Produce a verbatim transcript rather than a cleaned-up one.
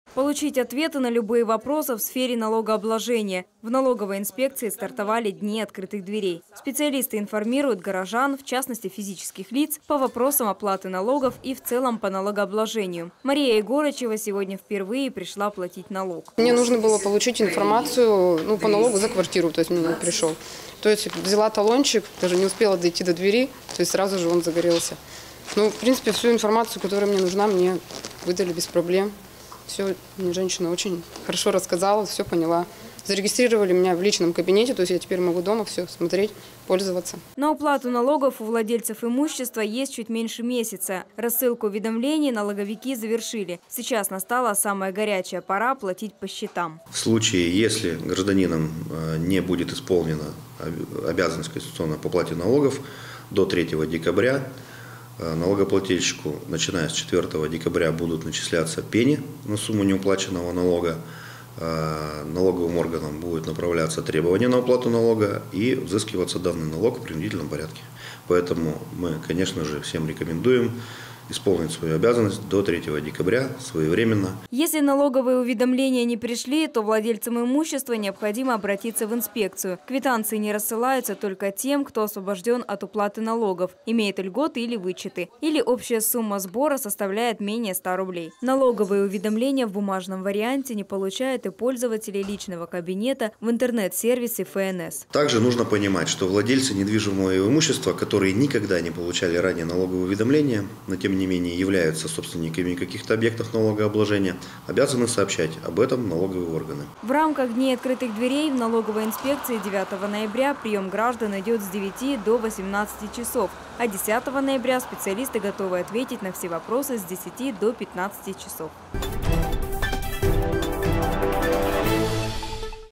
Получить ответы на любые вопросы в сфере налогообложения. В налоговой инспекции стартовали дни открытых дверей. Специалисты информируют горожан, в частности физических лиц, по вопросам оплаты налогов и в целом по налогообложению. Мария Егорычева сегодня впервые пришла платить налог. Мне нужно было получить информацию ну, по налогу за квартиру, то есть мне пришел. То есть взяла талончик, даже не успела дойти до двери, то есть сразу же он загорелся. Ну, в принципе, всю информацию, которая мне нужна, мне выдали без проблем. Все, мне женщина очень хорошо рассказала, все поняла. Зарегистрировали меня в личном кабинете, то есть я теперь могу дома все смотреть, пользоваться. На уплату налогов у владельцев имущества есть чуть меньше месяца. Рассылку уведомлений налоговики завершили. Сейчас настала самая горячая пора платить по счетам. В случае, если гражданином не будет исполнена обязанность конституционная по плате налогов до третьего декабря, налогоплательщику, начиная с четвёртого декабря, будут начисляться пени на сумму неуплаченного налога. Налоговым органам будет направляться требование на уплату налога и взыскиваться данный налог в принудительном порядке. Поэтому мы, конечно же, всем рекомендуем исполнить свою обязанность до третьего декабря своевременно. Если налоговые уведомления не пришли, то владельцам имущества необходимо обратиться в инспекцию. Квитанции не рассылаются только тем, кто освобожден от уплаты налогов, имеет льготы или вычеты, или общая сумма сбора составляет менее ста рублей. Налоговые уведомления в бумажном варианте не получают и пользователи личного кабинета в интернет-сервисе эф эн эс. Также нужно понимать, что владельцы недвижимого имущества, которые никогда не получали ранее налоговые уведомления, но тем не не менее являются собственниками каких-то объектов налогообложения, обязаны сообщать об этом налоговые органы. В рамках Дней открытых дверей в налоговой инспекции девятого ноября прием граждан идет с девяти до восемнадцати часов, а десятого ноября специалисты готовы ответить на все вопросы с десяти до пятнадцати часов.